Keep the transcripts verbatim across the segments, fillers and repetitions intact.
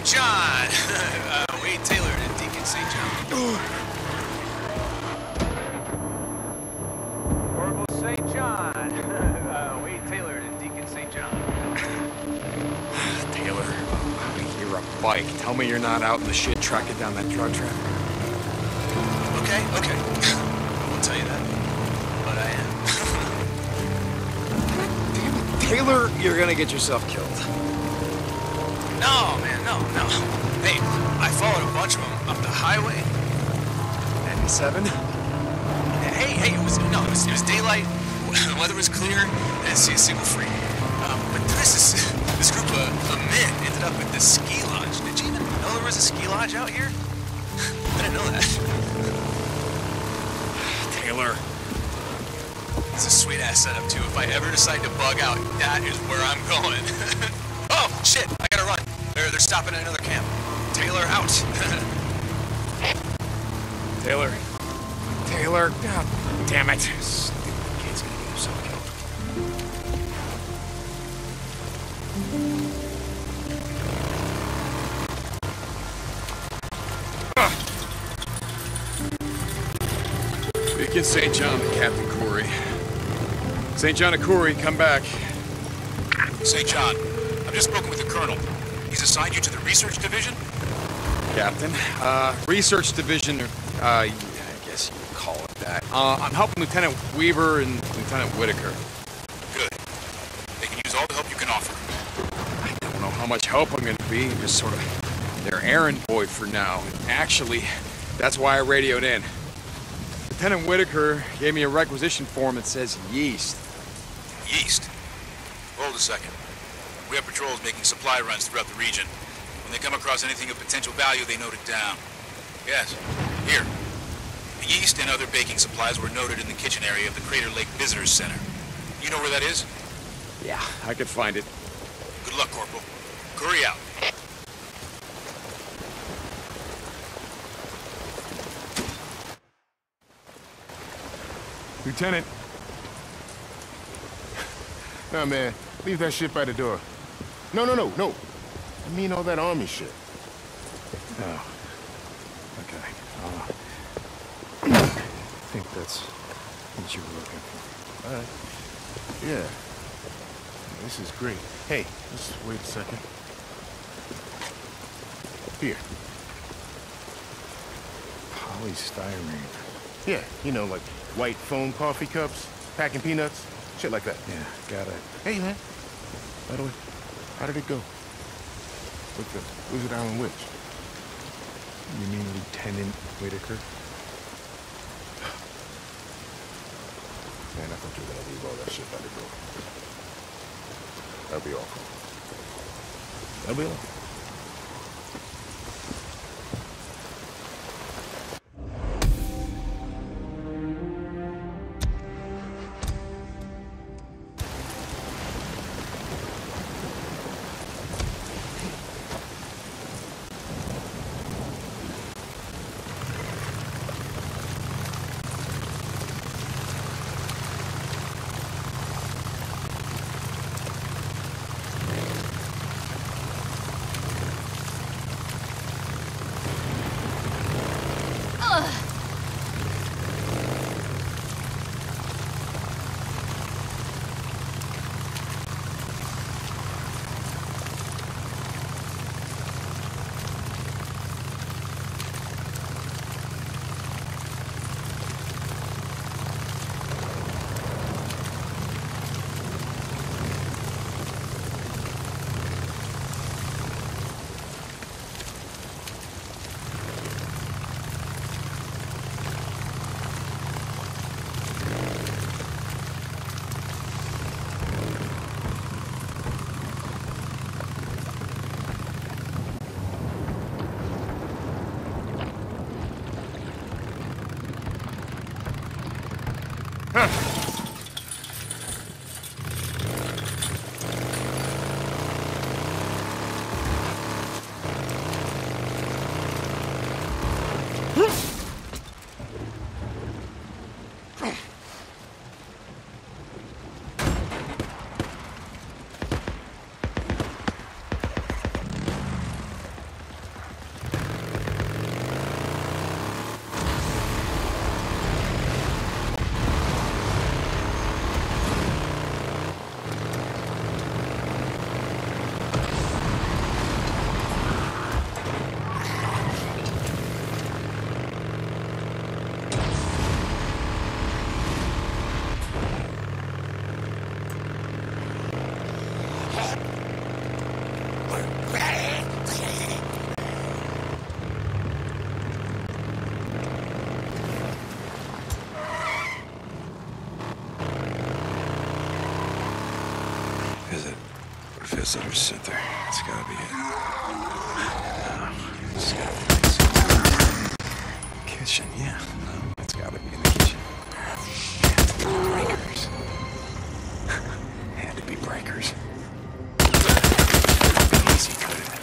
Saint John! uh, Wade Taylor and Deacon Saint John. Corporal Saint John. uh, Wade Taylor and Deacon Saint John. Taylor, I hear a bike. Tell me you're not out in the shit tracking down that drug traffic. Okay, okay. I won't tell you that. But I am. Damn it, Taylor, you're gonna get yourself killed. No, man, no, no. Hey, I followed a bunch of them up the highway. ninety-seven? Hey, hey, it was, no, it was, it was daylight, the weather was clear, I didn't see a single freak. Um, but this is, this group of, of men ended up at this ski lodge. Did you even know there was a ski lodge out here? I didn't know that. Taylor. It's a sweet-ass setup, too. If I ever decide to bug out, that is where I'm going. Oh, shit, I gotta run. They're, they're stopping at another camp. Taylor, out. Taylor. Taylor. God damn it. Stupid kid's gonna get himself killed. Deacon Saint John to Captain Corey. Saint John and Corey, come back. Saint John, I've just spoken with the Colonel. He's assigned you to the Research Division? Captain, uh, Research Division, uh, I guess you would call it that. Uh, I'm helping Lieutenant Weaver and Lieutenant Whitaker. Good. They can use all the help you can offer. I don't know how much help I'm gonna be. I'm just sort of their errand boy for now. Actually, that's why I radioed in. Lieutenant Whitaker gave me a requisition form that says yeast. Yeast? Hold a second. We have patrols making supply runs throughout the region. When they come across anything of potential value, they note it down. Yes. Here. The yeast and other baking supplies were noted in the kitchen area of the Crater Lake Visitors Center. You know where that is? Yeah, I could find it. Good luck, Corporal. Curry out. Lieutenant. Nah, man. Leave that shit by the door. No, no, no, no. I mean all that army shit. Oh. Okay. Uh, I think that's what you were looking for. All right. Yeah. This is great. Hey, just wait a second. Here. Polystyrene. Yeah, you know, like white foam coffee cups, packing peanuts, shit like that. Yeah, got it. Hey, man. By the way, how did it go? With the Wizard Island Witch? You mean Lieutenant Whitaker? Man, I thought you were gonna leave all that shit by the door. That'll be all. That'll be all. visitor center. It's gotta be it. Uh, it's gotta be nice. Kitchen, yeah. Uh, it's gotta be in the kitchen. Breakers. Had to be breakers. Easy, could it?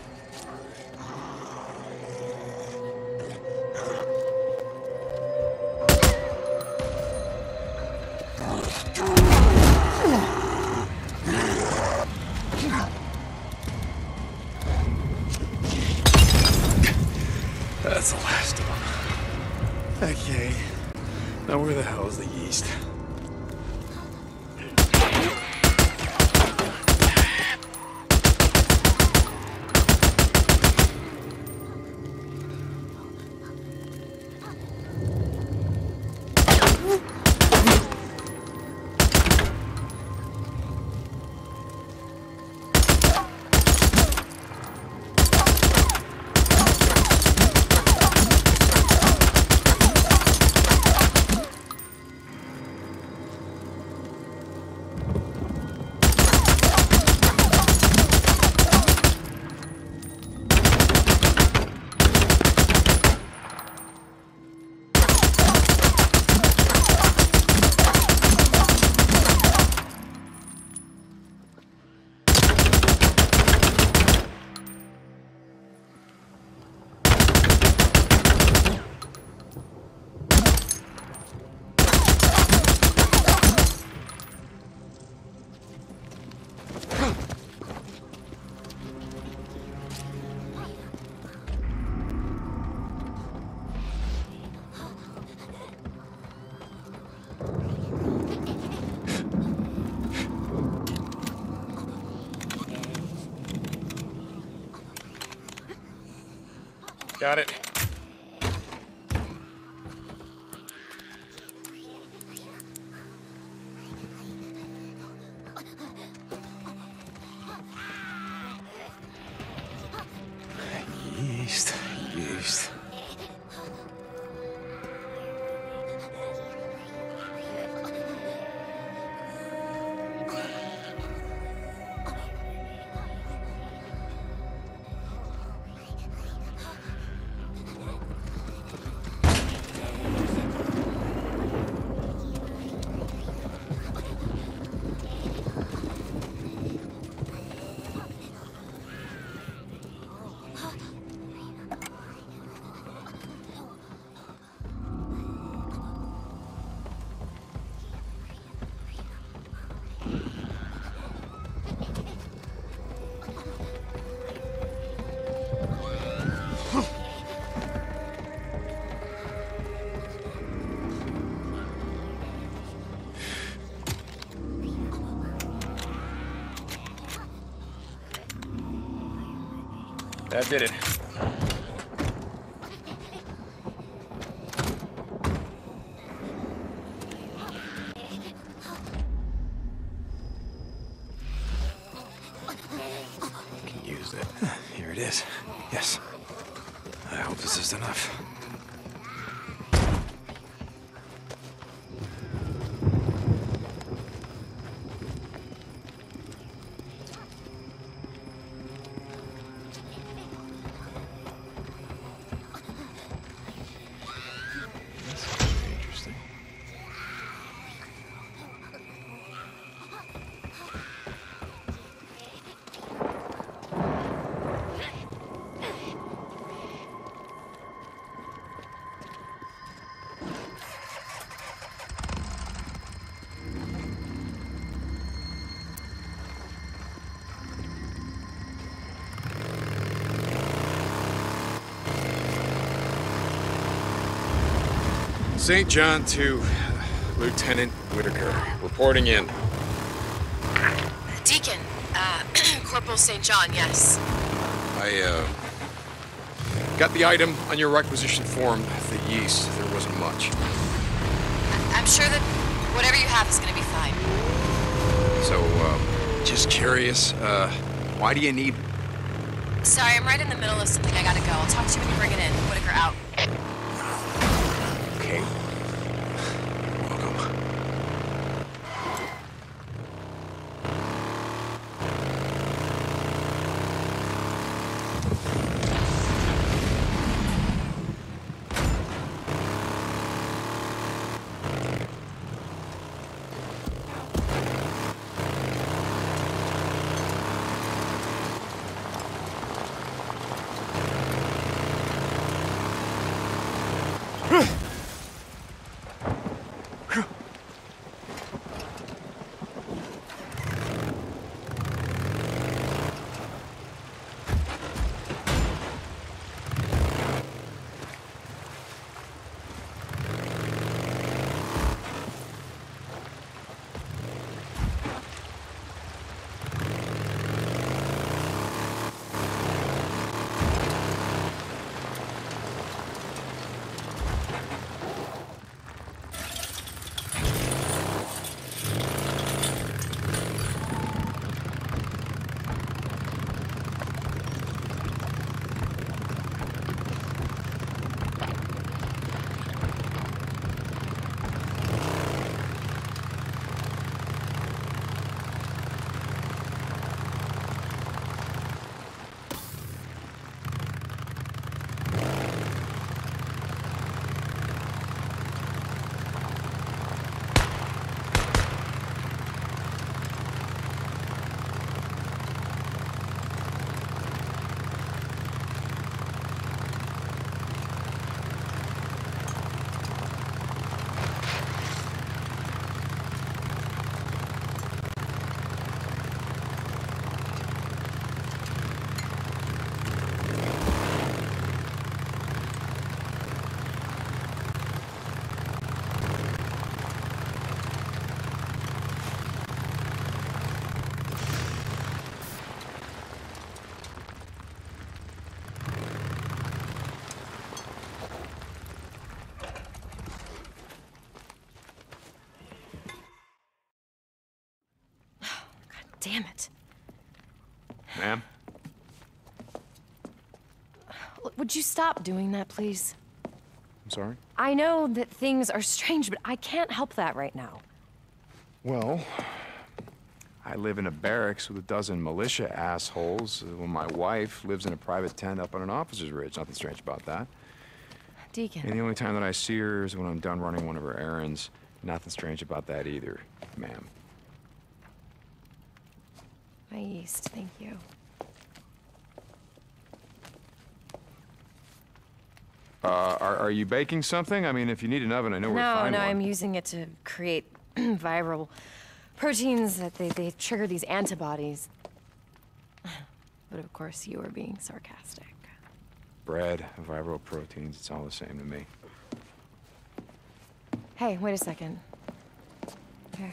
That's the last of them. Okay. Now where the hell is the yeast? Got it. Yeast, yeast. That did it. Can use that. Here it is. Yes. I hope this is enough. Saint John to Lieutenant Whitaker, reporting in. Deacon, uh, Corporal Saint John, yes. I, uh, got the item on your requisition form, the yeast. There wasn't much. I'm sure that whatever you have is gonna be fine. So, uh, just curious, uh, why do you need... Sorry, I'm right in the middle of something. I gotta go. I'll talk to you when you bring it in. Whitaker out. Okay. Welcome. damn it. Ma'am? Look, would you stop doing that, please? I'm sorry? I know that things are strange, but I can't help that right now. Well, I live in a barracks with a dozen militia assholes, while my wife lives in a private tent up on an officer's ridge. Nothing strange about that. Deacon. And the only time that I see her is when I'm done running one of her errands. Nothing strange about that either, ma'am. My yeast, thank you. Uh, are, are you baking something? I mean, if you need an oven, I know where to No, find no, one. I'm using it to create viral proteins that they, they trigger these antibodies. But of course, you are being sarcastic. Bread, viral proteins, it's all the same to me. Hey, wait a second. Here.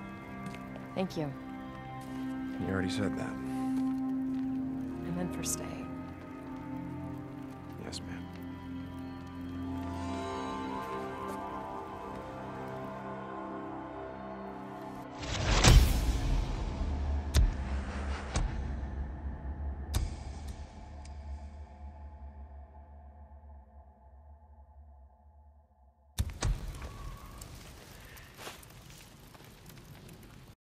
Thank you. You already said that. And then for stay.